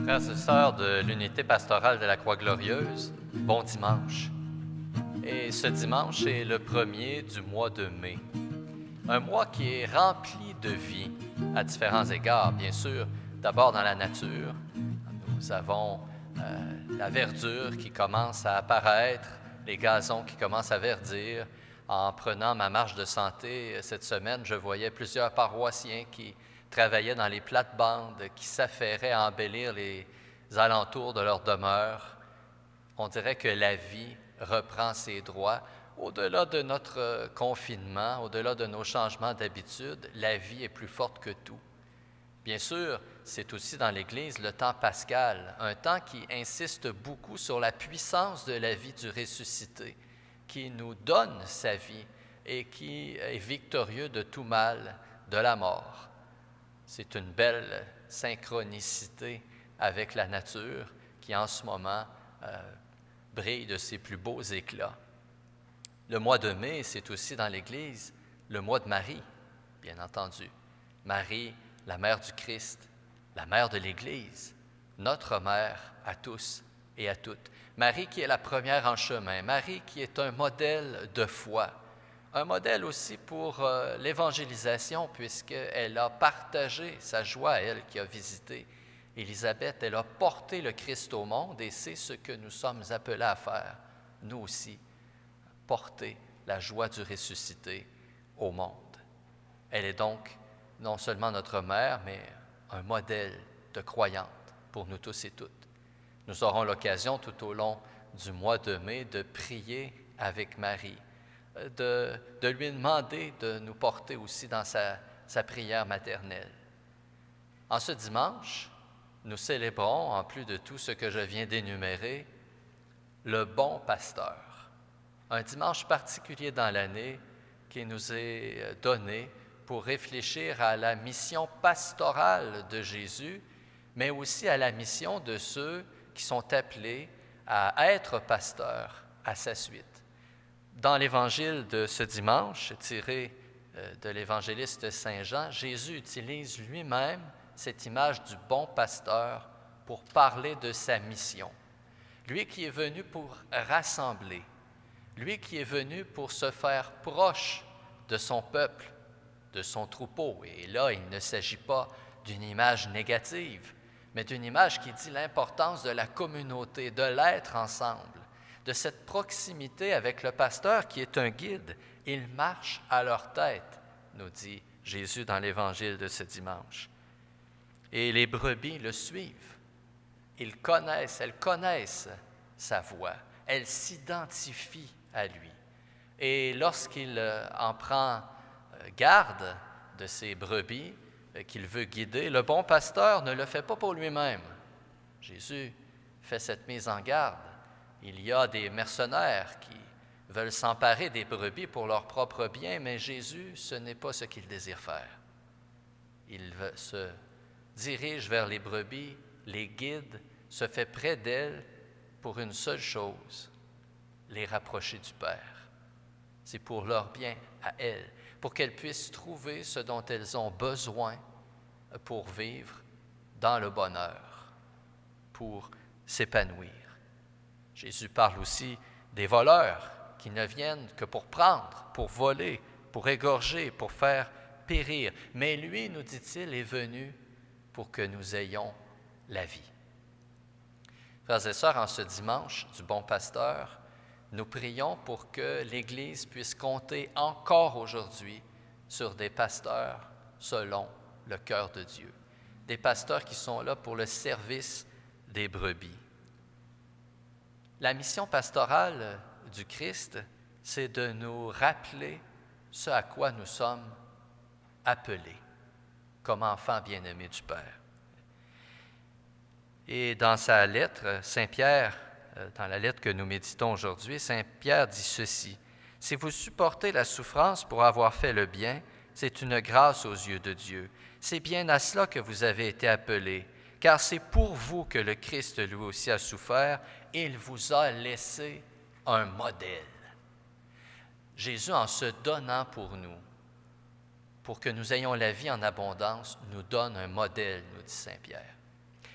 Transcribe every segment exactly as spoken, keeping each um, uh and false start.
Frères et sœurs de l'unité pastorale de la Croix-Glorieuse, bon dimanche. Et ce dimanche est le premier du mois de mai. Un mois qui est rempli de vie à différents égards. Bien sûr, d'abord dans la nature, nous avons euh, la verdure qui commence à apparaître, les gazons qui commencent à verdir. En prenant ma marche de santé cette semaine, je voyais plusieurs paroissiens qui travaillaient dans les plates-bandes, qui s'affairaient à embellir les alentours de leur demeure. On dirait que la vie reprend ses droits. Au-delà de notre confinement, au-delà de nos changements d'habitude, la vie est plus forte que tout. Bien sûr, c'est aussi dans l'Église le temps pascal, un temps qui insiste beaucoup sur la puissance de la vie du ressuscité, qui nous donne sa vie et qui est victorieux de tout mal, de la mort. C'est une belle synchronicité avec la nature qui, en ce moment, euh, brille de ses plus beaux éclats. Le mois de mai, c'est aussi dans l'Église le mois de Marie, bien entendu. Marie, la mère du Christ, la mère de l'Église, notre mère à tous et à toutes. Marie qui est la première en chemin, Marie qui est un modèle de foi, un modèle aussi pour euh, l'évangélisation, puisqu'elle a partagé sa joie, elle qui a visité Élisabeth, elle a porté le Christ au monde et c'est ce que nous sommes appelés à faire, nous aussi, porter la joie du ressuscité au monde. Elle est donc non seulement notre mère, mais un modèle de croyante pour nous tous et toutes. Nous aurons l'occasion tout au long du mois de mai de prier avec Marie, de, de lui demander de nous porter aussi dans sa, sa prière maternelle. En ce dimanche, nous célébrons, en plus de tout ce que je viens d'énumérer, le bon pasteur. Un dimanche particulier dans l'année qui nous est donné pour réfléchir à la mission pastorale de Jésus, mais aussi à la mission de ceux qui sont appelés à être pasteurs à sa suite. Dans l'évangile de ce dimanche, tiré de l'évangéliste Saint Jean, Jésus utilise lui-même cette image du bon pasteur pour parler de sa mission. Lui qui est venu pour rassembler, lui qui est venu pour se faire proche de son peuple, de son troupeau. Et là, il ne s'agit pas d'une image négative, mais d'une image qui dit l'importance de la communauté, de l'être ensemble, de cette proximité avec le pasteur qui est un guide. Il marche à leur tête, nous dit Jésus dans l'évangile de ce dimanche. Et les brebis le suivent. Ils connaissent, elles connaissent sa voix. Elles s'identifient à lui. Et lorsqu'il en prend garde de ces brebis qu'il veut guider, le bon pasteur ne le fait pas pour lui-même. Jésus fait cette mise en garde. Il y a des mercenaires qui veulent s'emparer des brebis pour leur propre bien, mais Jésus, ce n'est pas ce qu'il désire faire. Il se dirige vers les brebis, les guide, se fait près d'elles pour une seule chose, les rapprocher du Père. C'est pour leur bien à elles, pour qu'elles puissent trouver ce dont elles ont besoin pour vivre dans le bonheur, pour s'épanouir. Jésus parle aussi des voleurs qui ne viennent que pour prendre, pour voler, pour égorger, pour faire périr. Mais lui, nous dit-il, est venu pour que nous ayons la vie. Frères et sœurs, en ce dimanche du bon pasteur, nous prions pour que l'Église puisse compter encore aujourd'hui sur des pasteurs selon le cœur de Dieu, des pasteurs qui sont là pour le service des brebis. La mission pastorale du Christ, c'est de nous rappeler ce à quoi nous sommes appelés comme enfants bien-aimés du Père. Et dans sa lettre, Saint Pierre, dans la lettre que nous méditons aujourd'hui, Saint Pierre dit ceci: « Si vous supportez la souffrance pour avoir fait le bien, c'est une grâce aux yeux de Dieu. C'est bien à cela que vous avez été appelés, car c'est pour vous que le Christ lui aussi a souffert et il vous a laissé un modèle. » Jésus, en se donnant pour nous, pour que nous ayons la vie en abondance, nous donne un modèle, nous dit Saint Pierre.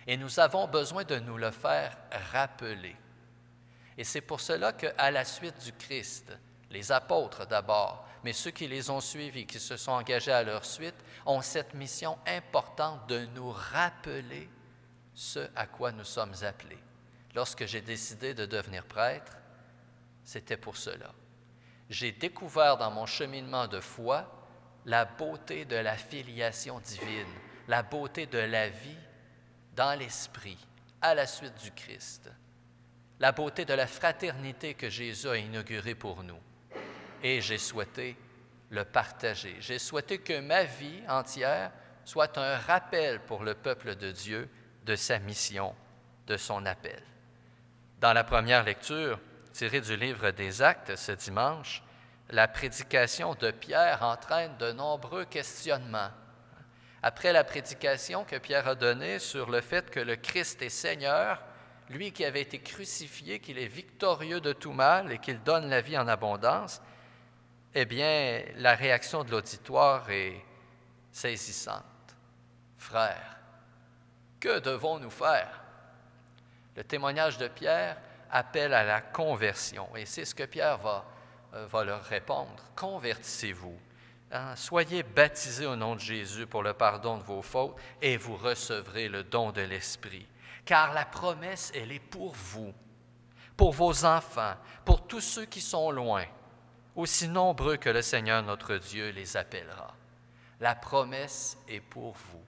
Et nous avons besoin de nous le faire rappeler. Et c'est pour cela qu'à la suite du Christ, les apôtres d'abord, mais ceux qui les ont suivis, qui se sont engagés à leur suite, ont cette mission importante de nous rappeler ce à quoi nous sommes appelés. Lorsque j'ai décidé de devenir prêtre, c'était pour cela. J'ai découvert dans mon cheminement de foi la beauté de la filiation divine, la beauté de la vie dans l'esprit, à la suite du Christ, la beauté de la fraternité que Jésus a inaugurée pour nous. Et j'ai souhaité le partager. J'ai souhaité que ma vie entière soit un rappel pour le peuple de Dieu de sa mission, de son appel. Dans la première lecture, tirée du livre des Actes ce dimanche, la prédication de Pierre entraîne de nombreux questionnements. Après la prédication que Pierre a donnée sur le fait que le Christ est Seigneur, lui qui avait été crucifié, qu'il est victorieux de tout mal et qu'il donne la vie en abondance, eh bien, la réaction de l'auditoire est saisissante. Frères, que devons-nous faire? Le témoignage de Pierre appelle à la conversion, et c'est ce que Pierre va, euh, va leur répondre. Convertissez-vous, hein? Soyez baptisés au nom de Jésus pour le pardon de vos fautes, et vous recevrez le don de l'Esprit. Car la promesse, elle est pour vous, pour vos enfants, pour tous ceux qui sont loin, aussi nombreux que le Seigneur notre Dieu les appellera. La promesse est pour vous.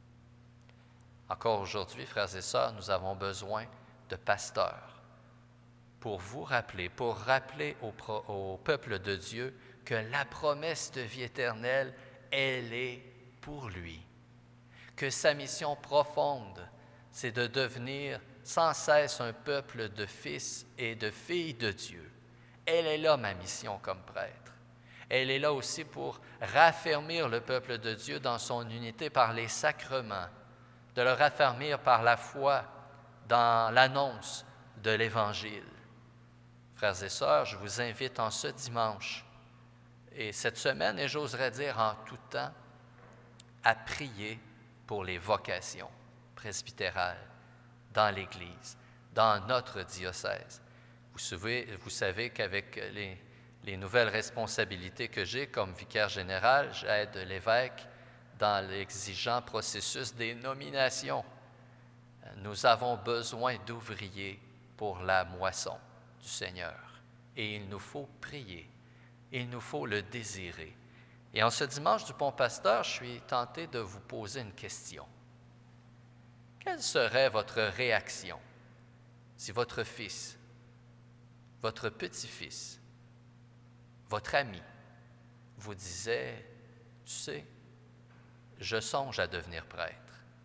Encore aujourd'hui, frères et sœurs, nous avons besoin de pasteurs pour vous rappeler, pour rappeler au, pro, au peuple de Dieu que la promesse de vie éternelle, elle est pour lui. Que sa mission profonde, c'est de devenir sans cesse un peuple de fils et de filles de Dieu. Elle est là, ma mission comme prêtre. Elle est là aussi pour raffermir le peuple de Dieu dans son unité par les sacrements, de le raffermir par la foi dans l'annonce de l'Évangile. Frères et sœurs, je vous invite en ce dimanche et cette semaine, et j'oserais dire en tout temps, à prier pour les vocations presbytérales dans l'Église, dans notre diocèse. Vous savez, vous savez qu'avec les, les nouvelles responsabilités que j'ai comme vicaire général, j'aide l'évêque dans l'exigeant processus des nominations. Nous avons besoin d'ouvriers pour la moisson du Seigneur. Et il nous faut prier. Il nous faut le désirer. Et en ce dimanche du Pont Pasteur, je suis tenté de vous poser une question. Quelle serait votre réaction si votre fils, votre petit-fils, votre ami vous disait, « Tu sais, je songe à devenir prêtre. »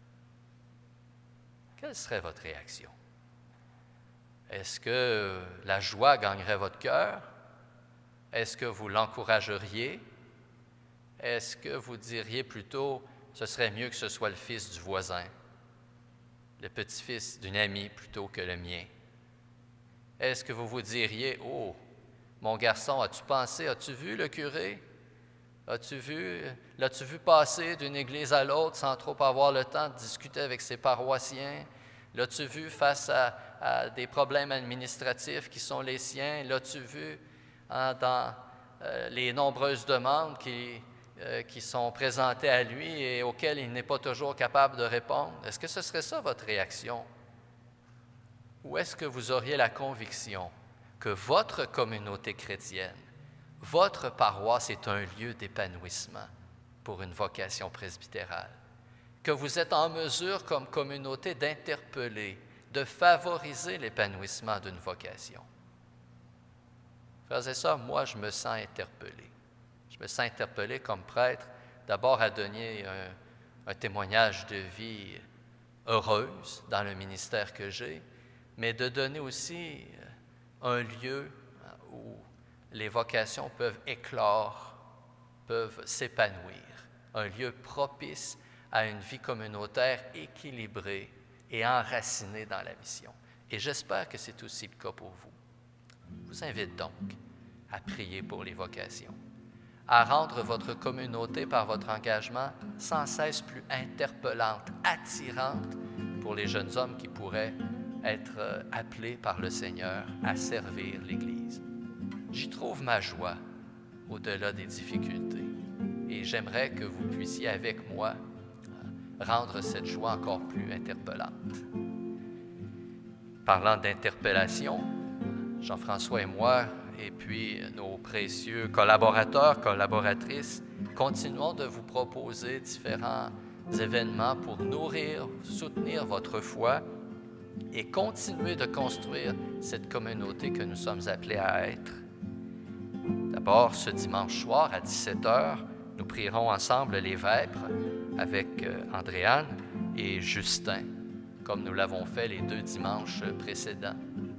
Quelle serait votre réaction? Est-ce que la joie gagnerait votre cœur? Est-ce que vous l'encourageriez? Est-ce que vous diriez plutôt, ce serait mieux que ce soit le fils du voisin, le petit-fils d'une amie plutôt que le mien? Est-ce que vous vous diriez, oh, mon garçon, as-tu pensé, as-tu vu le curé? As-tu vu, l'as-tu vu passer d'une église à l'autre sans trop avoir le temps de discuter avec ses paroissiens? L'as-tu vu face à, à des problèmes administratifs qui sont les siens? L'as-tu vu hein, dans euh, les nombreuses demandes qui, euh, qui sont présentées à lui et auxquelles il n'est pas toujours capable de répondre? Est-ce que ce serait ça votre réaction? Ou est-ce que vous auriez la conviction que votre communauté chrétienne, votre paroisse est un lieu d'épanouissement pour une vocation presbytérale? Que vous êtes en mesure, comme communauté, d'interpeller, de favoriser l'épanouissement d'une vocation? Frères et sœurs, moi, je me sens interpellé. Je me sens interpellé comme prêtre, d'abord à donner un, un témoignage de vie heureuse dans le ministère que j'ai, mais de donner aussi un lieu où les vocations peuvent éclore, peuvent s'épanouir, un lieu propice à une vie communautaire équilibrée et enracinée dans la mission. Et j'espère que c'est aussi le cas pour vous. Je vous invite donc à prier pour les vocations, à rendre votre communauté par votre engagement sans cesse plus interpellante, attirante pour les jeunes hommes qui pourraient être euh, appelés par le Seigneur à servir l'Église. J'y trouve ma joie au-delà des difficultés et j'aimerais que vous puissiez avec moi euh, rendre cette joie encore plus interpellante. Parlant d'interpellation, Jean-François et moi, et puis nos précieux collaborateurs, collaboratrices, continuons de vous proposer différents événements pour nourrir, soutenir votre foi et continuer de construire cette communauté que nous sommes appelés à être. D'abord, ce dimanche soir à dix-sept heures, nous prierons ensemble les vêpres avec Andréane et Justin, comme nous l'avons fait les deux dimanches précédents.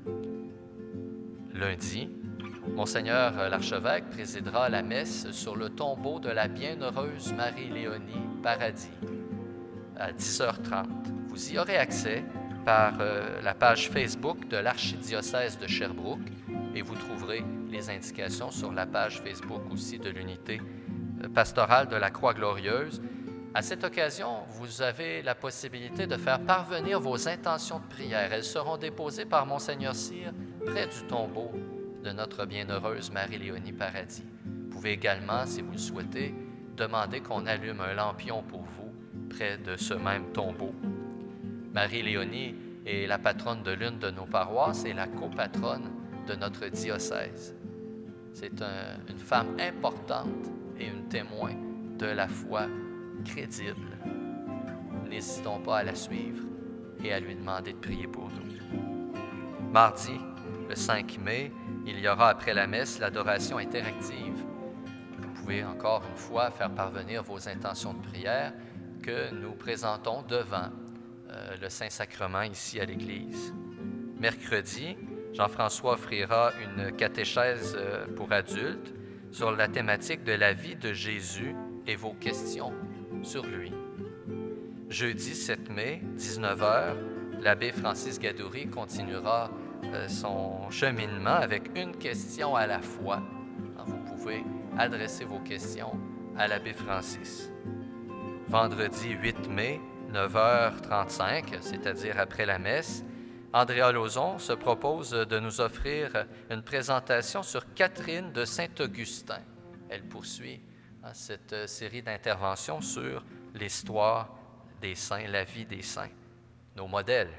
Lundi, Monseigneur l'archevêque présidera la messe sur le tombeau de la bienheureuse Marie-Léonie Paradis à dix heures trente. Vous y aurez accès par euh, la page Facebook de l'archidiocèse de Sherbrooke et vous trouverez les indications sur la page Facebook aussi de l'unité pastorale de la Croix-Glorieuse. À cette occasion, vous avez la possibilité de faire parvenir vos intentions de prière. Elles seront déposées par Monseigneur Cyr près du tombeau de notre bienheureuse Marie-Léonie Paradis. Vous pouvez également, si vous le souhaitez, demander qu'on allume un lampion pour vous près de ce même tombeau. Marie-Léonie est la patronne de l'une de nos paroisses et la copatronne de notre diocèse. C'est un, une femme importante et une témoin de la foi crédible. N'hésitons pas à la suivre et à lui demander de prier pour nous. Mardi, le cinq mai, il y aura après la messe l'adoration interactive. Vous pouvez encore une fois faire parvenir vos intentions de prière que nous présentons devant euh, le Saint-Sacrement ici à l'Église. Mercredi, Jean-François offrira une catéchèse euh, pour adultes sur la thématique de la vie de Jésus et vos questions sur lui. Jeudi sept mai, dix-neuf heures, l'abbé Francis Gadouri continuera euh, son cheminement avec une question à la fois. Vous pouvez adresser vos questions à l'abbé Francis. Vendredi huit mai, neuf heures trente-cinq, c'est-à-dire après la messe, Andréa Lauzon se propose de nous offrir une présentation sur Catherine de Saint-Augustin. Elle poursuit hein, cette série d'interventions sur l'histoire des saints, la vie des saints, nos modèles.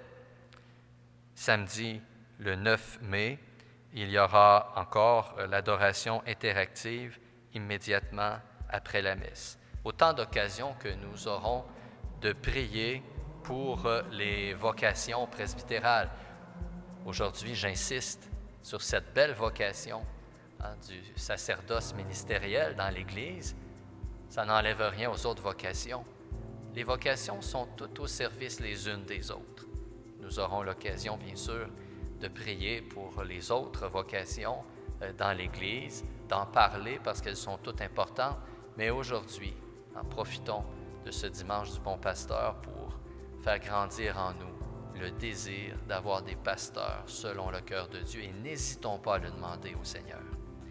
Samedi, le neuf mai, il y aura encore l'adoration interactive immédiatement après la messe. Autant d'occasions que nous aurons de prier pour les vocations presbytérales. Aujourd'hui, j'insiste sur cette belle vocation hein, du sacerdoce ministériel dans l'Église. Ça n'enlève rien aux autres vocations. Les vocations sont toutes au service les unes des autres. Nous aurons l'occasion, bien sûr, de prier pour les autres vocations euh, dans l'Église, d'en parler parce qu'elles sont toutes importantes. Mais aujourd'hui, en profitons de ce dimanche du Bon Pasteur pour faire grandir en nous le désir d'avoir des pasteurs selon le cœur de Dieu et n'hésitons pas à le demander au Seigneur.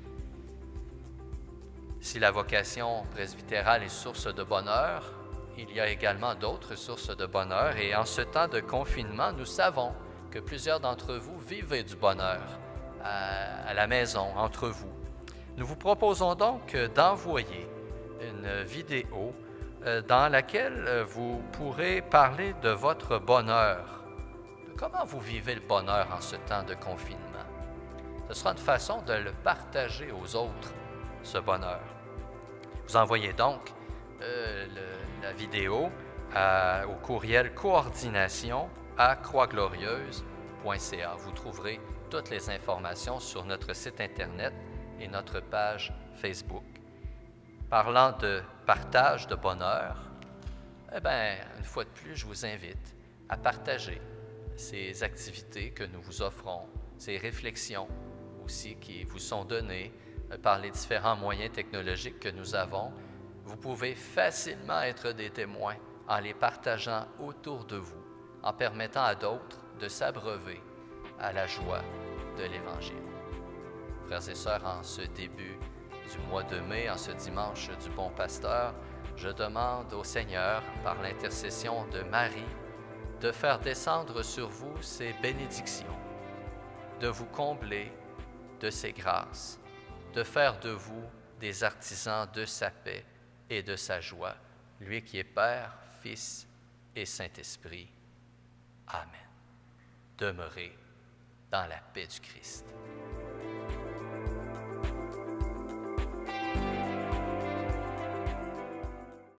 Si la vocation presbytérale est source de bonheur, il y a également d'autres sources de bonheur et en ce temps de confinement, nous savons que plusieurs d'entre vous vivez du bonheur à, à la maison, entre vous. Nous vous proposons donc d'envoyer une vidéo dans laquelle vous pourrez parler de votre bonheur, de comment vous vivez le bonheur en ce temps de confinement. Ce sera une façon de le partager aux autres, ce bonheur. Vous envoyez donc euh, le, la vidéo à, au courriel coordination à croix glorieuse point c a. Vous trouverez toutes les informations sur notre site Internet et notre page Facebook. Parlant de partage de bonheur, eh bien, une fois de plus, je vous invite à partager ces activités que nous vous offrons, ces réflexions aussi qui vous sont données par les différents moyens technologiques que nous avons. Vous pouvez facilement être des témoins en les partageant autour de vous, en permettant à d'autres de s'abreuver à la joie de l'Évangile. Frères et sœurs, en ce début du mois de mai, en ce dimanche du Bon Pasteur, je demande au Seigneur, par l'intercession de Marie, de faire descendre sur vous ses bénédictions, de vous combler de ses grâces, de faire de vous des artisans de sa paix et de sa joie, lui qui est Père, Fils et Saint-Esprit. Amen. Demeurez dans la paix du Christ.